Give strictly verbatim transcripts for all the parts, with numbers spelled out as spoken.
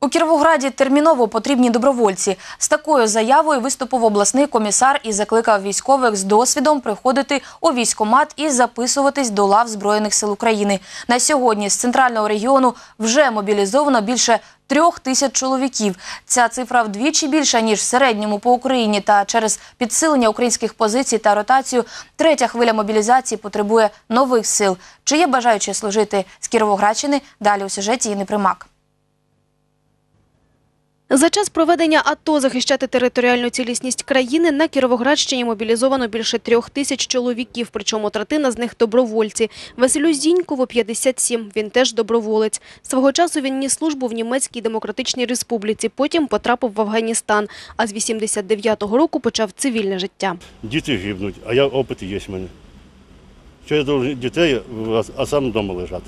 У Кіровограді терміново потрібні добровольці. З такою заявою виступив обласний комісар і закликав військових з досвідом приходити у військкомат і записуватись до лав Збройних сил України. На сьогодні з центрального регіону вже мобілізовано більше трьох тисяч чоловіків. Ця цифра вдвічі більша, ніж в середньому по Україні. Та через підсилення українських позицій та ротацію третя хвиля мобілізації потребує нових сил. Чи є бажаючі служити з Кіровоградщини? Далі у сюжеті Інни Примак. За час проведення АТО захищати територіальну цілісність країни на Кіровоградщині мобілізовано більше трьох тисяч чоловіків, причому третина з них – добровольці. Василю Зінькову п'ятдесят сім, він теж доброволець. Свого часу він ніс службу в Німецькій Демократичній Республіці, потім потрапив в Афганістан, а з вісімдесят дев'ятого року почав цивільне життя. Діти гибнуть, а я опит є в мене. Що я должен дітей, а сам вдома лежати?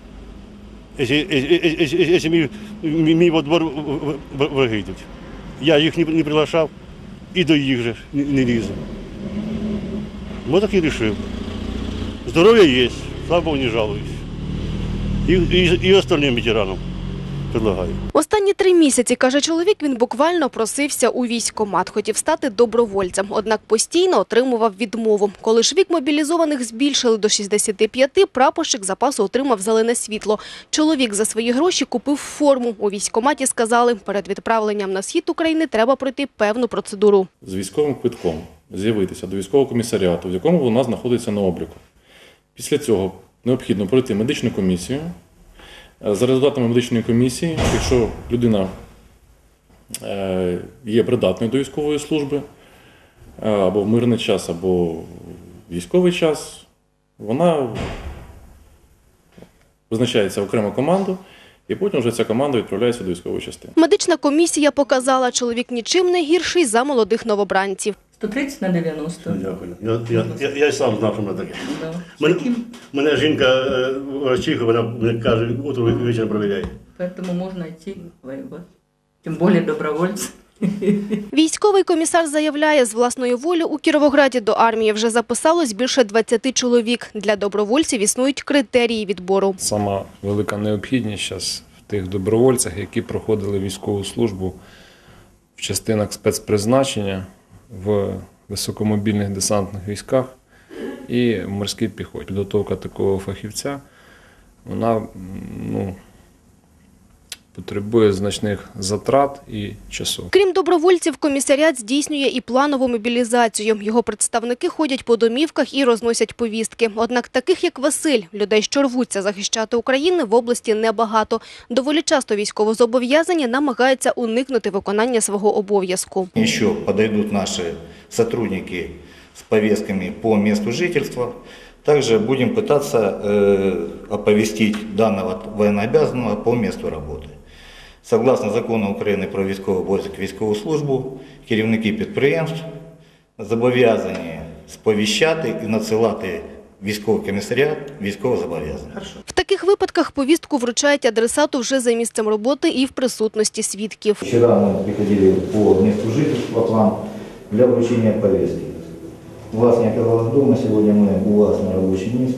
Якщо мій, мій во двор враги йдуть. Я їх не, не приглашав і до їх же не, не лізу. Ось так і вирішив. Здоров'я є, слава Богу, не жалуюсь. І, і, і остальним ветеранам предлагаю. Останні три місяці, каже чоловік, він буквально просився у військкомат. Хотів стати добровольцем, однак постійно отримував відмову. Коли ж вік мобілізованих збільшили до шістдесяти п'яти, прапорщик запасу отримав зелене світло. Чоловік за свої гроші купив форму. У військкоматі сказали, перед відправленням на схід України треба пройти певну процедуру. З військовим квитком з'явитися до військового комісаріату, в якому вона знаходиться на обліку. Після цього необхідно пройти медичну комісію. За результатами медичної комісії, якщо людина є придатною до військової служби, або в мирний час, або в військовий час, вона визначається окремо команду, і потім вже ця команда відправляється до військової частини. Медична комісія показала, чоловік нічим не гірший за молодих новобранців. сто тридцять на дев'яносто. Дякую. Я, я, я, я сам знав, що вона таке. Да. Мене, мене жінка врачиха, вона мені каже, утро вечором провіряє. Поэтому можно идти воевать. Тем более добровольцы. Військовий комісар заявляє, з власної волі у Кіровограді до армії вже записалось більше двадцяти чоловік. Для добровольців існують критерії відбору. Сама велика необхідність зараз в тих добровольцях, які проходили військову службу в частинах спецпризначення, в високомобільних десантних військах і в морській піхоті. Підготовка такого фахівця, вона ну, потребує значних затрат і часу. Крім добровольців, комісаріат здійснює і планову мобілізацію. Його представники ходять по домівках і розносять повістки. Однак таких, як Василь, людей, що рвуться захищати Україну, в області небагато. Доволі часто військовозобов'язані намагаються уникнути виконання свого обов'язку. Ще підійдуть наші сотрудники з повістками по місту жительства. Также будем пытаться э, оповестить данного военнообязанного по месту работы. Согласно закону України про військовий обов'язок, військову службу, керівники підприємств зобов'язані сповіщати і надсилати військовий комісаріат військовозобов'язаних. В таких випадках повістку вручають адресату вже за місцем роботи і в присутності свідків. Вчора ми приходили по місту жительства к вам для вручення повістки. У вас не оказалось дома, сегодня мы у вас на рабочем месте.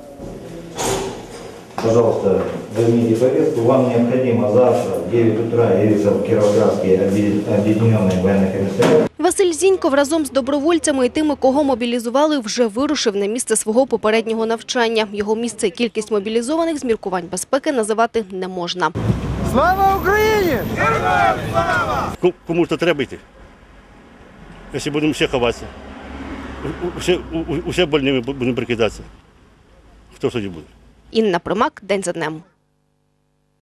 Пожалуйста, возьмите повестку. Вам необходимо завтра в девять утра явиться в Кіровоградський об'єднаний воєнний комісаріат. Василь Зіньков разом з добровольцями і тими, кого мобілізували, вже вирушив на місце свого попереднього навчання. Його місце і кількість мобілізованих з міркувань безпеки називати не можна. Слава Україні! Героям слава! Кому ж треба йти, якщо будемо всі ховатися. Усе, усе больними будемо прикидатися. Хто ж тоді буде? Інна Примак, день за днем.